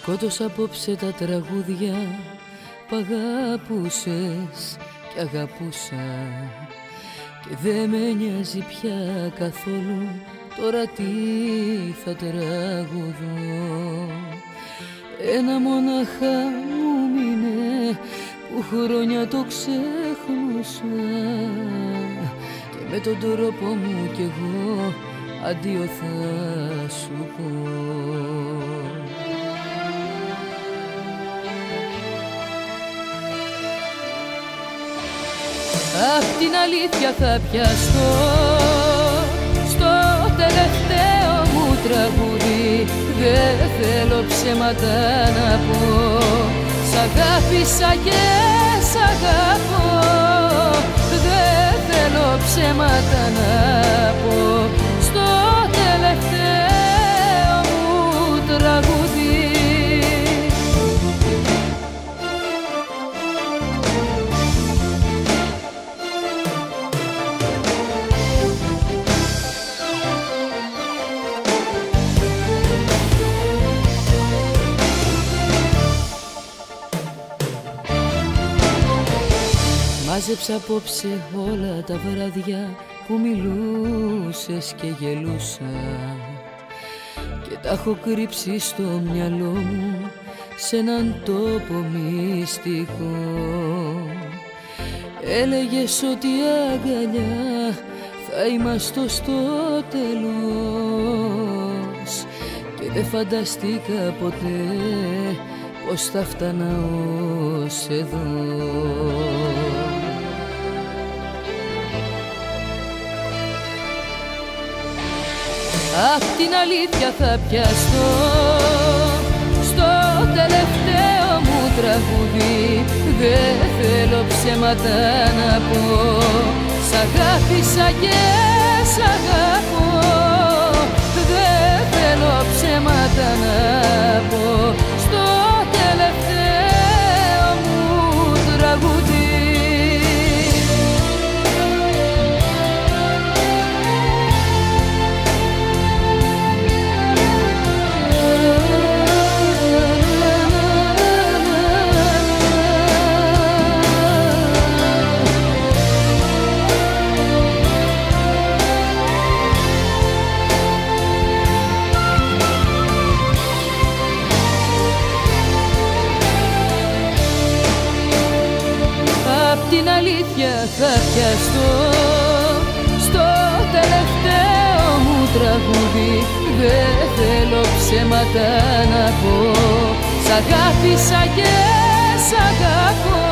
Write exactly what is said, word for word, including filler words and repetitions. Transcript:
Σκότωσα απόψε τα τραγούδια που αγάπουσες κι αγαπούσα, και δε με νοιάζει πια καθόλου τώρα τι θα τραγουδώ. Ένα μονάχα μου μείνε που χρόνια το ξέχνουσα, και με τον τρόπο μου κι εγώ αντίο θα σου πω. Απ' την αλήθεια θα πιαστώ στο τελευταίο μου τραγούδι. Δεν θέλω ψέματα να πω, σ' αγάπησα και σ' αγαπώ. Δεν θέλω ψέματα να πω στο τελευταίο μου τραγούδι. Μάζεψα απόψε όλα τα βράδια που μιλούσες και γελούσα, και τα έχω κρύψει στο μυαλό μου σε έναν τόπο μυστικό. Έλεγες ότι αγκαλιά θα είμαστε στο τέλος, και δεν φανταστήκα ποτέ πως θα φτάνα ως εδώ. Απ' την αλήθεια θα πιαστώ στο τελευταίο μου τραγούδι. Δεν θέλω ψέματα να πω, σ' αγάπησα και σ' αγαπώ. Δεν θέλω ψέματα να πω στο τελευταίο μου τραγούδι. Την αλήθεια θα πιαστώ στο τελευταίο μου τραγούδι. Δεν θέλω ψέματα να πω, σ' αγάπησα και σ' αγαπώ.